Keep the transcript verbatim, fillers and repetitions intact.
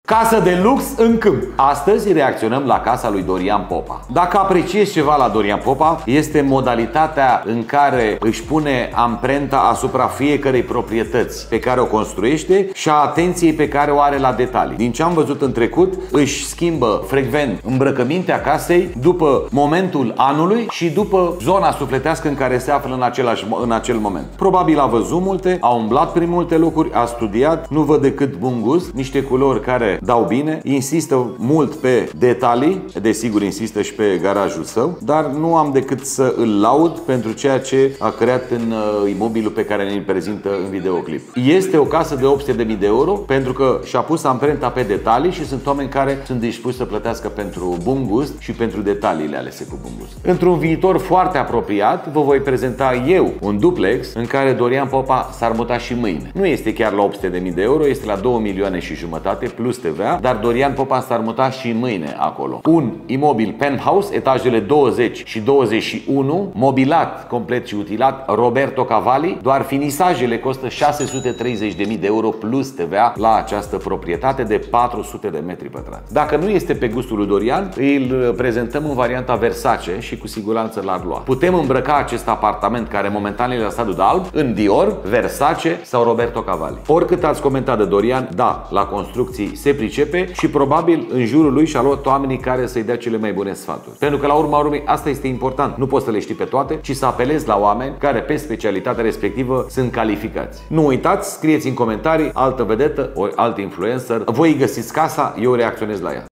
Casă de lux în câmp. Astăzi reacționăm la casa lui Dorian Popa. Dacă apreciezi ceva la Dorian Popa, este modalitatea în care își pune amprenta asupra fiecărei proprietăți pe care o construiește și a atenției pe care o are la detalii. Din ce am văzut în trecut, își schimbă frecvent îmbrăcămintea casei după momentul anului și după zona sufletească în care se află în, același, în acel moment. Probabil a văzut multe, a umblat prin multe locuri, a studiat, nu văd decât bun gust, niște culori care dau bine, insistă mult pe detalii, desigur insistă și pe garajul său, dar nu am decât să îl laud pentru ceea ce a creat în uh, imobilul pe care ne-l prezintă în videoclip. Este o casă de opt sute de mii de euro pentru că și-a pus amprenta pe detalii și sunt oameni care sunt dispuși să plătească pentru bun gust și pentru detaliile alese cu bun gust. Într-un viitor foarte apropiat vă voi prezenta eu un duplex în care Dorian Popa s-ar muta și mâine. Nu este chiar la opt sute de mii de euro, este la două milioane și jumătate plus T V A, dar Dorian Popa s-ar muta și mâine acolo. Un imobil penthouse, etajele douăzeci și douăzeci și unu, mobilat complet și utilat Roberto Cavalli. Doar finisajele costă șase sute treizeci de mii de euro plus T V A la această proprietate de patru sute de metri pătrați. Dacă nu este pe gustul lui Dorian, îl prezentăm în varianta Versace și cu siguranță l-ar lua. Putem îmbrăca acest apartament care momentan e la stadiul de alb în Dior, Versace sau Roberto Cavalli. Oricât ați comentat de Dorian, da, la construcții se pricepe și probabil în jurul lui și-a luat oamenii care să-i dea cele mai bune sfaturi. Pentru că la urma urmei asta este important. Nu poți să le știi pe toate, ci să apelezi la oameni care pe specialitatea respectivă sunt calificați. Nu uitați, scrieți în comentarii altă vedetă, ori alt influencer. Voi găsiți casa, eu reacționez la ea.